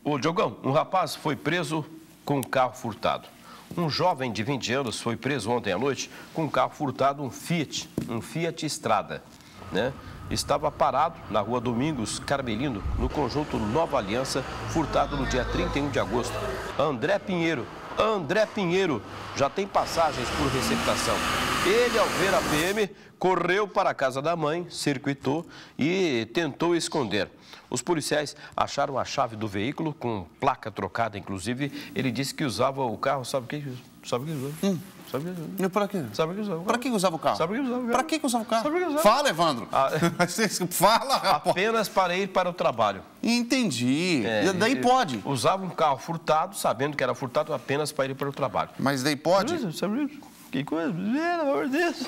Ô, Diogão, um rapaz foi preso com um carro furtado. Um jovem de 20 anos foi preso ontem à noite com um carro furtado, um Fiat Strada, né? Estava parado na rua Domingos Carmelino, no conjunto Nova Aliança, furtado no dia 31 de agosto. André Pinheiro já tem passagens por receptação. Ele, ao ver a PM, correu para a casa da mãe, circuitou e tentou esconder. Os policiais acharam a chave do veículo, com placa trocada, inclusive. Ele disse que usava o carro, sabe o que usava? Sabe o que usava? E para quê? Sabe o que usava? Para que usava o carro? Sabe o que usava? Para que usava o carro? Sabe o que usava? Fala, Evandro. Fala, rapaz. Apenas para ir para o trabalho. Entendi. Daí pode. Usava um carro furtado, sabendo que era furtado, apenas para ir para o trabalho. Mas daí pode? Que coisa, pelo amor de Deus.